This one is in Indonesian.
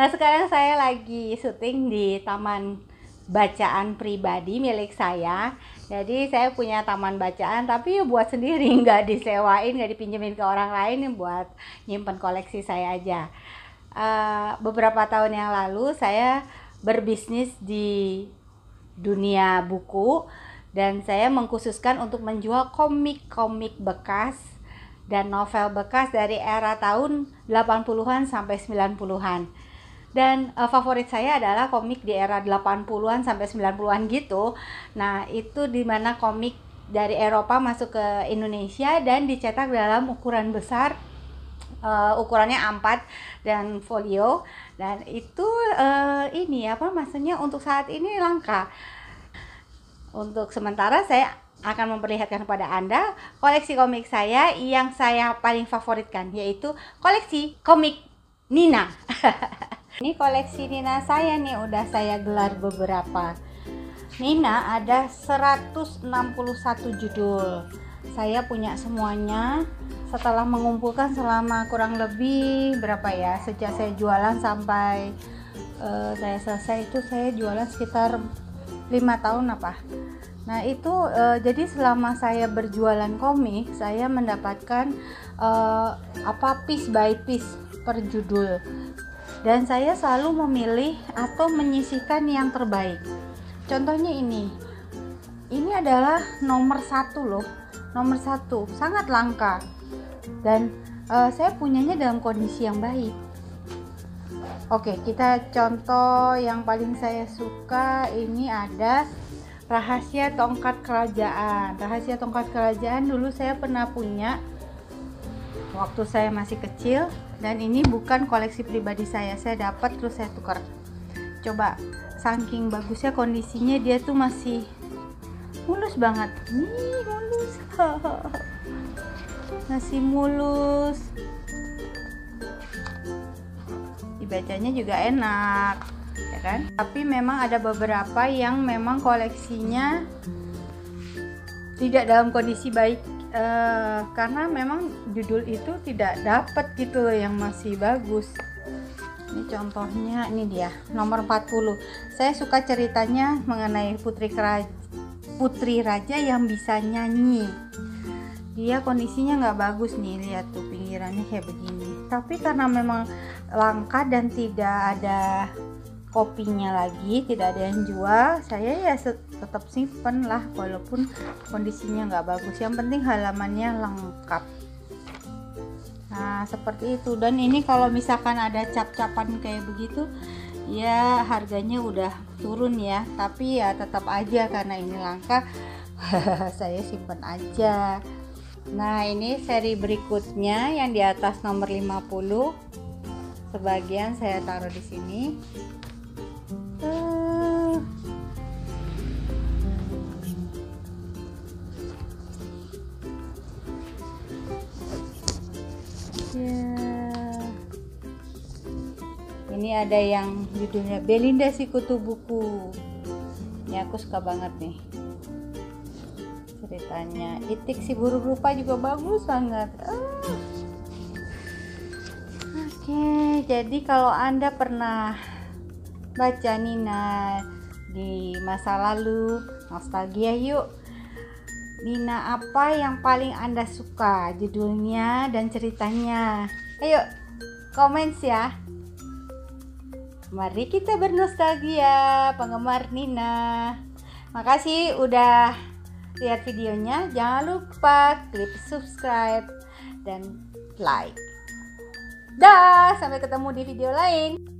Nah, sekarang saya lagi syuting di taman bacaan pribadi milik saya. Jadi saya punya taman bacaan, tapi buat sendiri, nggak disewain, nggak dipinjemin ke orang lain, buat nyimpen koleksi saya aja. Beberapa tahun yang lalu saya berbisnis di dunia buku, dan saya mengkhususkan untuk menjual komik-komik bekas dan novel bekas dari era tahun 80-an sampai 90-an. Dan favorit saya adalah komik di era 80-an sampai 90-an gitu. Nah, itu dimana komik dari Eropa masuk ke Indonesia dan dicetak dalam ukuran besar, ukurannya A4 dan folio. Dan itu maksudnya untuk saat ini langka. Untuk sementara saya akan memperlihatkan kepada Anda koleksi komik saya yang saya paling favoritkan, yaitu koleksi komik Nina. Ini koleksi Nina saya nih, udah saya gelar beberapa. Nina ada 161 judul. Saya punya semuanya setelah mengumpulkan selama kurang lebih berapa ya, sejak saya jualan sampai saya selesai itu saya jualan sekitar 5 tahun apa. Nah itu jadi selama saya berjualan komik, saya mendapatkan piece by piece per judul, dan saya selalu memilih atau menyisihkan yang terbaik. Contohnya ini adalah nomor 1 loh, nomor 1, sangat langka, dan saya punyanya dalam kondisi yang baik. Oke, kita contoh yang paling saya suka, ini ada Rahasia Tongkat Kerajaan. Rahasia Tongkat Kerajaan dulu saya pernah punya waktu saya masih kecil, dan ini bukan koleksi pribadi saya dapat terus saya tukar. Coba, saking bagusnya kondisinya, dia tuh masih mulus banget. Nih, mulus. Masih mulus. Dibacanya juga enak, ya kan? Tapi memang ada beberapa yang memang koleksinya tidak dalam kondisi baik, karena memang judul itu tidak dapat gitu loh yang masih bagus. Ini contohnya, ini dia nomor 40. Saya suka ceritanya mengenai putri raja yang bisa nyanyi. Dia kondisinya nggak bagus nih, lihat tuh pinggirannya kayak begini. Tapi karena memang langka dan tidak ada kopinya lagi, tidak ada yang jual, saya ya tetap simpen lah walaupun kondisinya nggak bagus. Yang penting halamannya lengkap. Nah seperti itu. Dan ini kalau misalkan ada cap-capan kayak begitu, ya harganya udah turun ya, tapi ya tetap aja karena ini langka saya simpen aja. Nah ini seri berikutnya yang di atas nomor 50, sebagian saya taruh di sini. Ini ada yang judulnya Belinda si Kutu Buku. Ini aku suka banget nih ceritanya. Itik si Buruk Rupa juga bagus banget. Oke, jadi kalau Anda pernah baca Nina di masa lalu, nostalgia yuk. Nina apa yang paling Anda suka, judulnya dan ceritanya? Ayo komen ya. Mari kita bernostalgia, penggemar Nina. Makasih udah lihat videonya. Jangan lupa klik subscribe dan like. Dah, sampai ketemu di video lain.